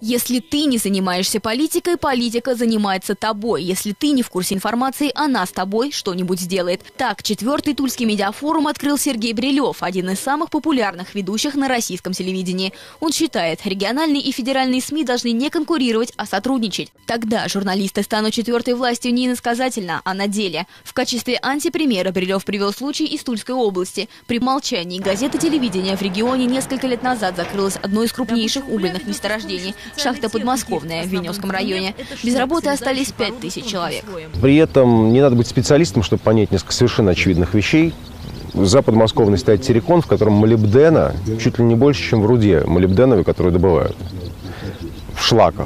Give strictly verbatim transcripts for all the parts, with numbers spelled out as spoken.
Если ты не занимаешься политикой, политика занимается тобой. Если ты не в курсе информации, она с тобой что-нибудь сделает. Так, четвертый Тульский медиафорум открыл Сергей Брилев, один из самых популярных ведущих на российском телевидении. Он считает, региональные и федеральные СМИ должны не конкурировать, а сотрудничать. Тогда журналисты станут четвертой властью не иносказательно, а на деле. В качестве антипримера Брилев привел случай из Тульской области. При молчании газеты телевидения в регионе несколько лет назад закрылось одно из крупнейших угольных месторождений – шахта Подмосковная в Веневском районе. Без работы остались пять тысяч человек. При этом не надо быть специалистом, чтобы понять несколько совершенно очевидных вещей. За Подмосковной стоит террикон, в котором молибдена чуть ли не больше, чем в руде молибденовой, которую добывают в шлаках.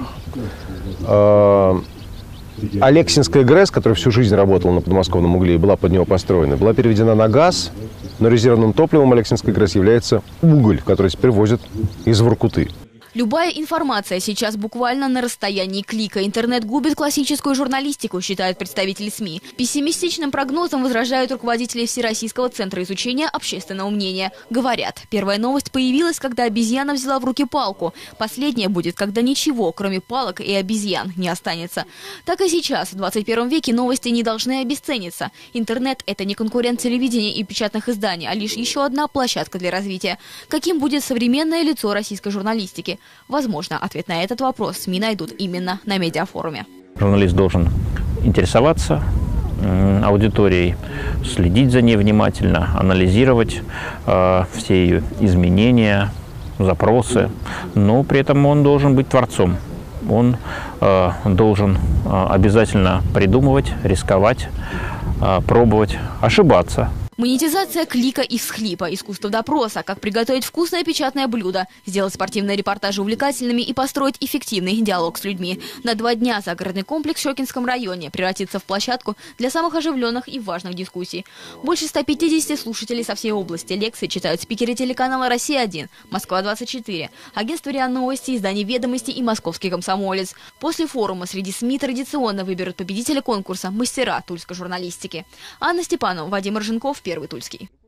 Алексинская ГРЭС, которая всю жизнь работала на подмосковном угле и была под него построена, была переведена на газ, но резервным топливом Алексинской ГРЭС является уголь, который теперь возят из Воркуты. Любая информация сейчас буквально на расстоянии клика. Интернет губит классическую журналистику, считают представители СМИ. Пессимистичным прогнозом возражают руководители Всероссийского центра изучения общественного мнения. Говорят, первая новость появилась, когда обезьяна взяла в руки палку. Последняя будет, когда ничего, кроме палок и обезьян, не останется. Так и сейчас, в двадцать первом веке, новости не должны обесцениться. Интернет – это не конкурент телевидения и печатных изданий, а лишь еще одна площадка для развития. Каким будет современное лицо российской журналистики? Возможно, ответ на этот вопрос СМИ найдут именно на медиафоруме. Журналист должен интересоваться аудиторией, следить за ней внимательно, анализировать э, все ее изменения, запросы, но при этом он должен быть творцом. Он э, должен э, обязательно придумывать, рисковать, э, пробовать, ошибаться. Монетизация клика и всхлипа, искусство допроса, как приготовить вкусное печатное блюдо, сделать спортивные репортажи увлекательными и построить эффективный диалог с людьми. На два дня загородный комплекс в Щекинском районе превратится в площадку для самых оживленных и важных дискуссий. Больше ста пятидесяти слушателей со всей области. Лекции читают спикеры телеканала «Россия один», «Москва двадцать четыре», агентство РИА Новости, издание «Ведомости» и «Московский комсомолец». После форума среди СМИ традиционно выберут победителя конкурса «Мастера тульской журналистики». Анна Степанова, Вадим Рженков, Первый Тульский.